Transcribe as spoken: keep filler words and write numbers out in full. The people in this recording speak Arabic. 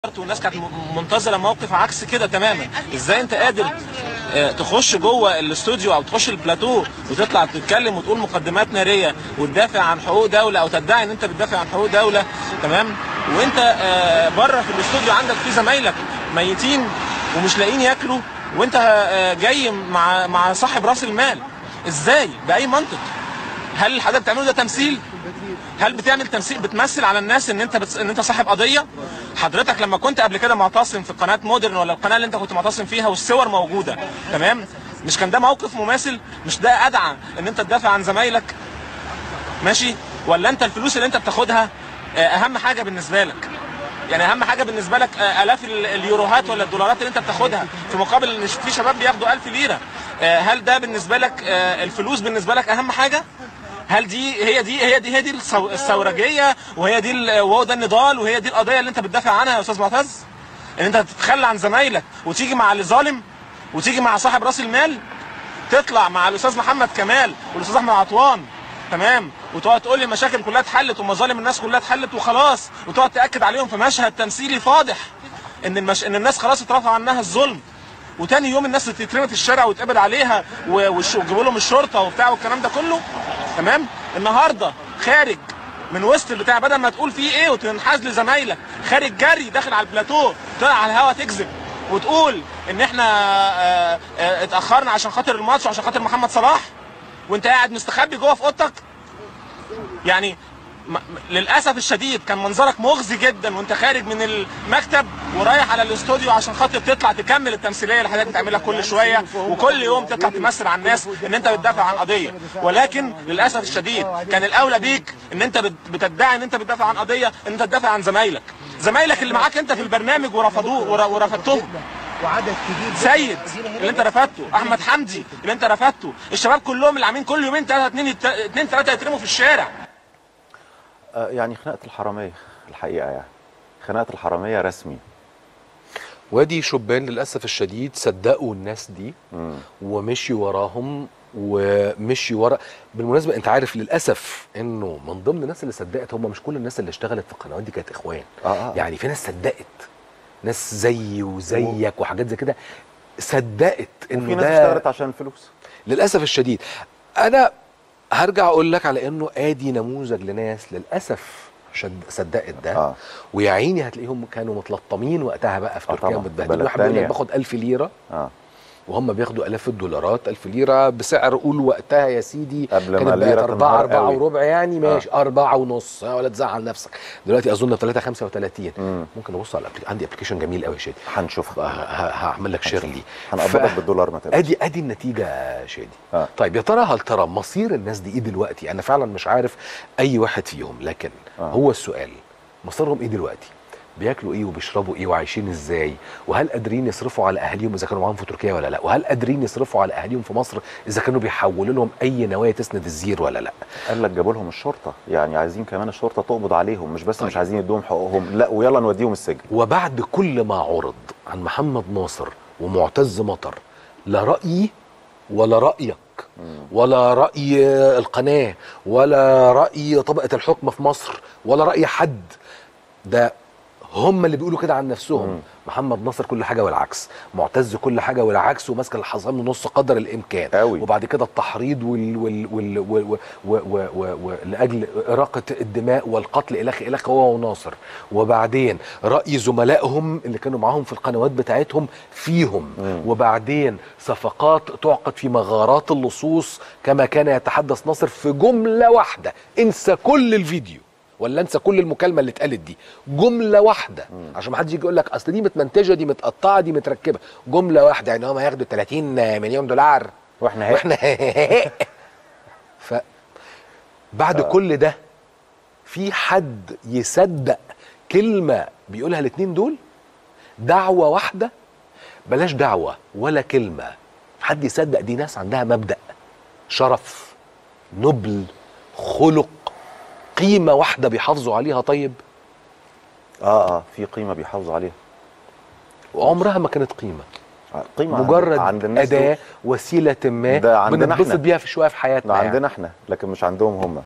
والناس كانت منتظره موقف عكس كده تماما. ازاي انت قادر تخش جوه الاستوديو او تخش البلاتو وتطلع تتكلم وتقول مقدمات ناريه وتدافع عن حقوق دوله او تدعي ان انت بتدافع عن حقوق دوله، تمام، وانت بره في الاستوديو عندك في زمايلك ميتين ومش لاقيين ياكلوا وانت جاي مع مع صاحب راس المال؟ ازاي؟ باي منطق؟ هل اللي حضرتك بتعمله ده تمثيل؟ هل بتعمل تمثيل، بتمثل على الناس ان انت بت... ان انت صاحب قضيه؟ حضرتك لما كنت قبل كده معتصم في قناه مودرن ولا القناه اللي انت كنت معتصم فيها والصور موجوده، تمام، مش كان ده موقف مماثل؟ مش ده ادعى ان انت تدافع عن زمايلك؟ ماشي؟ ولا انت الفلوس اللي انت بتاخدها اهم حاجه بالنسبه لك؟ يعني اهم حاجه بالنسبه لك الاف اليوروهات ولا الدولارات اللي انت بتاخدها في مقابل ان في شباب بياخدوا ألف ليره؟ هل ده بالنسبه لك الفلوس بالنسبه لك اهم حاجه؟ هل دي هي دي هي دي هي دي الثورجيه وهي دي وهو ده النضال وهي دي القضيه اللي انت بتدافع عنها يا استاذ معتز؟ ان انت تتخلى عن زمايلك وتيجي مع اللي ظالم وتيجي مع صاحب راس المال، تطلع مع الاستاذ محمد كمال والاستاذ احمد عطوان، تمام، وتقعد تقول لي المشاكل كلها اتحلت ومظالم الناس كلها اتحلت وخلاص، وتقعد تاكد عليهم في مشهد تمثيلي فاضح ان المش... ان الناس خلاص اترفع عنها الظلم، وتاني يوم الناس تترمي في الشارع ويتقبض عليها ويجيبوا لهم الشرطه وبتاع والكلام ده كله، تمام. النهارده خارج من وسط البتاع بدل ما تقول فيه ايه وتنحاز لزمايلك، خارج جري داخل على البلاتو طلع على الهوا تكذب وتقول ان احنا اه اه اتاخرنا عشان خاطر الماتش وعشان خاطر محمد صلاح، وانت قاعد مستخبي جوه في اوضتك. يعني للاسف الشديد كان منظرك مغزي جدا وانت خارج من المكتب ورايح على الاستوديو عشان خاطر تطلع تكمل التمثيليه اللي حضرتك بتعملها كل شويه وكل يوم تطلع تمثل على الناس ان انت بتدافع عن قضيه، ولكن للاسف الشديد كان الاولى بيك ان انت بتدعي ان انت بتدافع عن قضيه ان انت تدافع عن زمايلك، زمايلك اللي معاك انت في البرنامج ورفضوه ورفضتهم. وعدد كبير سيد اللي انت رفضته، احمد حمدي اللي انت رفضته، الشباب كلهم اللي عاملين كل يومين ثلاثه اثنين اثنين ثلاثه يترموا في الشارع. يعني خناقة الحرامية الحقيقة، يعني خناقة الحرامية رسمي. وادي شبان للأسف الشديد صدقوا الناس دي مم. ومشي وراهم ومشي ورا. بالمناسبة انت عارف للأسف انه من ضمن الناس اللي صدقت هم مش كل الناس اللي اشتغلت في القنوات دي كانت اخوان. آه آه. يعني في ناس صدقت، ناس زيي وزيك وحاجات زي كده صدقت انه وفي ناس اشتغلت عشان الفلوس للأسف الشديد. انا هرجع اقول لك على انه ادي نموذج لناس للاسف شد صدقت ده. آه. ويا عيني هتلاقيهم كانوا متلطمين وقتها بقى في تركيا ومتبهدلين. واحد بيقول لك باخد ألف ليره آه. وهم بياخدوا الاف الدولارات. ألف ليره بسعر قول وقتها يا سيدي قبل كانت ما بقت أربعة أربعة وربع، يعني ماشي آه. أربعة ونص ولا تزعل نفسك. دلوقتي اظن ثلاثة خمسة وثلاثين. مم. ممكن ابص على الأبليك... عندي ابلكيشن جميل قوي يا شادي، هنشوف هعمل لك شير ليه، هنقبضك ف... بالدولار ما تقلقش. ادي ادي النتيجه يا شادي. آه. طيب يا ترى هل ترى مصير الناس دي ايه دلوقتي؟ انا فعلا مش عارف اي واحد فيهم، لكن آه. هو السؤال مصيرهم ايه دلوقتي؟ بياكلوا ايه وبيشربوا ايه وعايشين ازاي؟ وهل قادرين يصرفوا على اهاليهم اذا كانوا معاهم في تركيا ولا لا؟ وهل قادرين يصرفوا على اهاليهم في مصر اذا كانوا بيحولوا لهم اي نوايا تسند الزير ولا لا؟ قال لك جابوا لهم الشرطه، يعني عايزين كمان الشرطه تقبض عليهم، مش بس طيب. مش عايزين يدوهم حقوقهم، لا ويلا نوديهم السجن. وبعد كل ما عرض عن محمد ناصر ومعتز مطر، لا رايي ولا رايك ولا رأي القناة ولا رأي طبقة الحكم في مصر ولا رأي حد، ده هم اللي بيقولوا كده عن نفسهم. مم. محمد ناصر كل حاجه والعكس، معتز كل حاجه والعكس، وماسك الحصان من نص قدر الامكان أوي. وبعد كده التحريض وال وال وال وال وال وال وال لاجل اراقه الدماء والقتل الخ الخ هو وناصر، وبعدين راي زملائهم اللي كانوا معاهم في القنوات بتاعتهم فيهم. مم. وبعدين صفقات تعقد في مغارات اللصوص كما كان يتحدث ناصر في جمله واحده. انسى كل الفيديو ولا انسى كل المكالمه اللي اتقالت دي، جمله واحده. مم. عشان ما حدش يجي يقول لك اصل دي متمنتجه دي متقطعه دي متركبه، جمله واحده. يعني هم هياخدوا ثلاثين مليون دولار واحنا هيك واحنا ف بعد آه. كل ده في حد يصدق كلمه بيقولها الاثنين دول؟ دعوه واحده، بلاش دعوه ولا كلمه، حد يصدق؟ دي ناس عندها مبدأ، شرف، نبل، خلق، قيمة واحدة بيحافظوا عليها. طيب اه اه في قيمة بيحافظوا عليها وعمرها ما كانت قيمة، قيمة مجرد عند أداة وسيلة ما بنتبسط بيها في شوية في حياتنا. عندنا يعني. احنا لكن مش عندهم هم.